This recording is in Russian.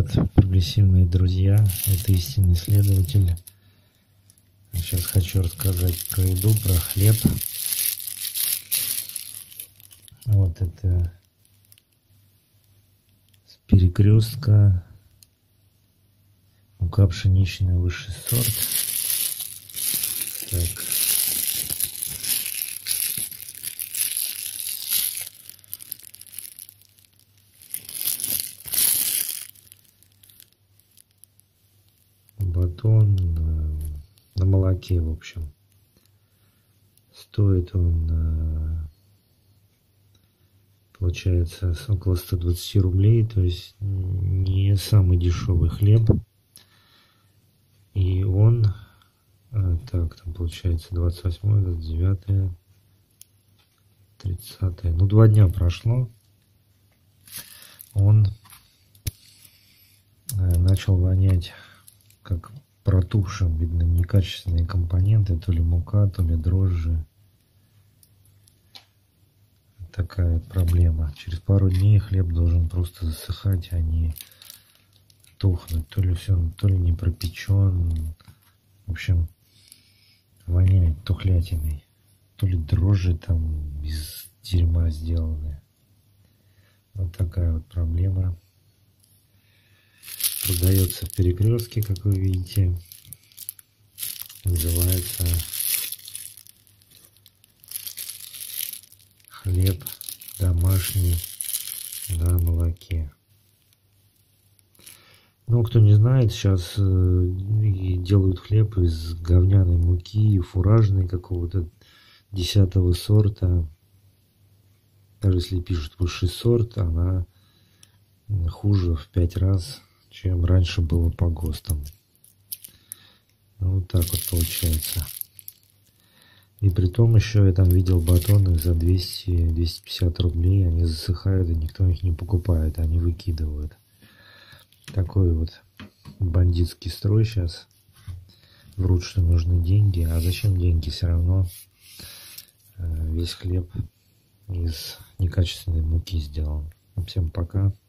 привет, прогрессивные друзья, это истинный исследователь. Сейчас хочу рассказать про еду, про хлеб. Вот это с Перекрестка, мука пшеничная, высший сорт. Так. Батон на молоке, в общем. Стоит он, получается, около 120 рублей, то есть не самый дешевый хлеб. И он, так, там получается 28, 29, 30, ну 2 дня прошло. Он начал вонять как протухшим, видно, некачественные компоненты, то ли мука, то ли дрожжи. Такая проблема. Через пару дней хлеб должен просто засыхать, а не тухнуть. То ли все, то ли не пропечен. В общем, воняет тухлятиной. То ли дрожжи там из дерьма сделаны. Вот такая вот проблема. Продается в Перекрестке, как вы видите. Называется хлеб домашний на молоке. Ну, кто не знает, сейчас делают хлеб из говняной муки, фуражной какого-то 10-го сорта. Даже если пишут высший сорт, она хуже в 5 раз, чем раньше было по ГОСТам. Ну, вот так вот получается. И при том еще я там видел батоны за 200-250 рублей. Они засыхают, и никто их не покупает. Они выкидывают. Такой вот бандитский строй сейчас. Врут, что нужны деньги. А зачем деньги? Все равно весь хлеб из некачественной муки сделан. Всем пока.